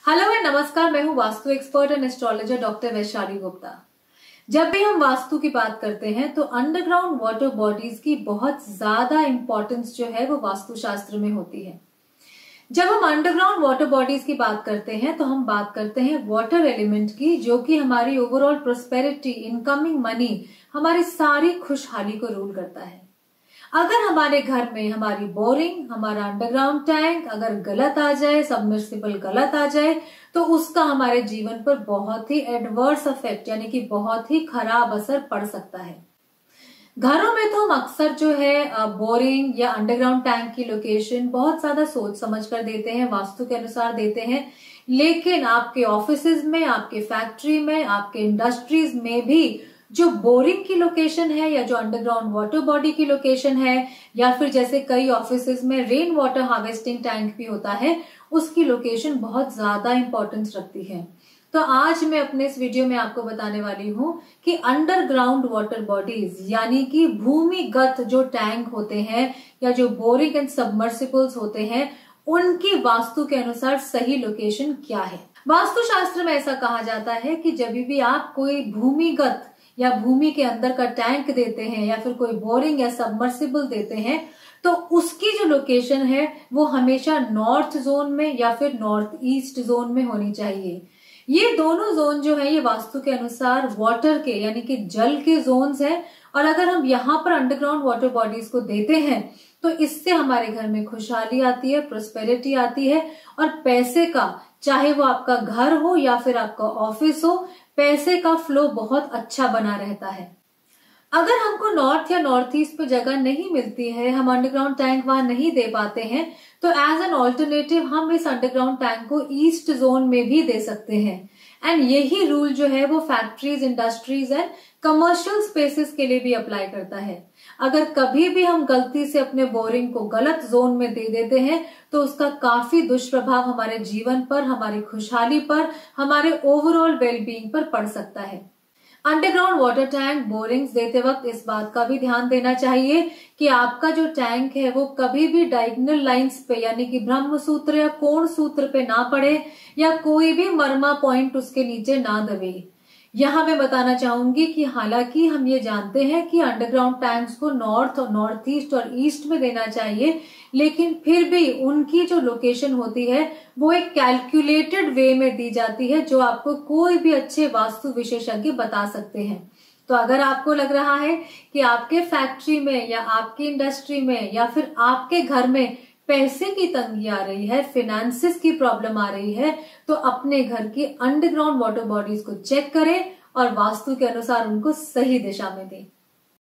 Hello and नमस्कार, मैं हूँ Vastu expert and astrologer doctor Vaishali Gupta. जब भी हम वास्तु की बात करते हैं तो अंडरग्राउंड वाटर बॉडीज की बहुत ज्यादा इंपॉर्टेंस जो है वो वास्तु शास्त्र में होती है। जब हम अंडरग्राउंड वाटर बॉडीज की बात करते हैं तो हम बात करते हैं वाटर एलिमेंट की, जो कि हमारी ओवरऑल प्रोस्पेरिटी, इनकमिंग मनी, हमारी सारी खुशहाली को रूल करता है। अगर हमारे घर में हमारी बोरिंग, हमारा अंडरग्राउंड टैंक अगर गलत आ जाए, सबमर्सिबल गलत आ जाए, तो उसका हमारे जीवन पर बहुत ही एडवर्स इफेक्ट यानी कि बहुत ही खराब असर पड़ सकता है। घरों में तो हम अक्सर जो है बोरिंग या अंडरग्राउंड टैंक की लोकेशन बहुत ज्यादा सोच समझ कर देते हैं, वास्तु के अनुसार देते हैं। लेकिन आपके ऑफिसेज में, आपके फैक्ट्री में, आपके इंडस्ट्रीज में भी जो बोरिंग की लोकेशन है या जो अंडरग्राउंड वाटर बॉडी की लोकेशन है, या फिर जैसे कई ऑफिसेज में रेन वाटर हार्वेस्टिंग टैंक भी होता है, उसकी लोकेशन बहुत ज्यादा इंपॉर्टेंस रखती है। तो आज मैं अपने इस वीडियो में आपको बताने वाली हूँ कि अंडरग्राउंड वाटर बॉडीज यानी कि भूमिगत जो टैंक होते हैं या जो बोरिंग एंड सबमर्सिबल्स होते हैं, उनकी वास्तु के अनुसार सही लोकेशन क्या है। वास्तु शास्त्र में ऐसा कहा जाता है कि जब भी आप कोई भूमिगत या भूमि के अंदर का टैंक देते हैं या फिर कोई बोरिंग या सबमर्सिबल देते हैं, तो उसकी जो लोकेशन है वो हमेशा नॉर्थ जोन में या फिर नॉर्थ ईस्ट जोन में होनी चाहिए। ये दोनों जोन जो है ये वास्तु के अनुसार वाटर के यानी कि जल के जोन्स हैं, और अगर हम यहाँ पर अंडरग्राउंड वाटर बॉडीज को देते हैं तो इससे हमारे घर में खुशहाली आती है, प्रोस्पेरिटी आती है, और पैसे का, चाहे वो आपका घर हो या फिर आपका ऑफिस हो, पैसे का फ्लो बहुत अच्छा बना रहता है। अगर हमको नॉर्थ या नॉर्थ ईस्ट पे जगह नहीं मिलती है, हम अंडरग्राउंड टैंक वहां नहीं दे पाते हैं, तो एज एन ऑल्टरनेटिव हम इस अंडरग्राउंड टैंक को ईस्ट जोन में भी दे सकते हैं। एंड यही रूल जो है वो factories, industries and commercial spaces के लिए भी अप्लाई करता है। अगर कभी भी हम गलती से अपने बोरिंग को गलत जोन में दे देते हैं तो उसका काफी दुष्प्रभाव हमारे जीवन पर, हमारी खुशहाली पर, हमारे ओवरऑल वेलबींग पर पड़ सकता है। अंडरग्राउंड वाटर टैंक बोरिंग्स देते वक्त इस बात का भी ध्यान देना चाहिए कि आपका जो टैंक है वो कभी भी डायगोनल लाइंस पे यानी कि ब्रह्म सूत्र या कोण सूत्र पे ना पड़े, या कोई भी मर्मा पॉइंट उसके नीचे ना दबे। यहाँ मैं बताना चाहूंगी कि हालांकि हम ये जानते हैं कि अंडरग्राउंड टैंक्स को नॉर्थ और नॉर्थ ईस्ट और ईस्ट में देना चाहिए, लेकिन फिर भी उनकी जो लोकेशन होती है वो एक कैलकुलेटेड वे में दी जाती है, जो आपको कोई भी अच्छे वास्तु विशेषज्ञ बता सकते हैं। तो अगर आपको लग रहा है कि आपके फैक्ट्री में या आपकी इंडस्ट्री में या फिर आपके घर में पैसे की तंगी आ रही है, फिनेंसिस की प्रॉब्लम आ रही है, तो अपने घर की अंडरग्राउंड वाटर बॉडीज को चेक करें और वास्तु के अनुसार उनको सही दिशा में दें।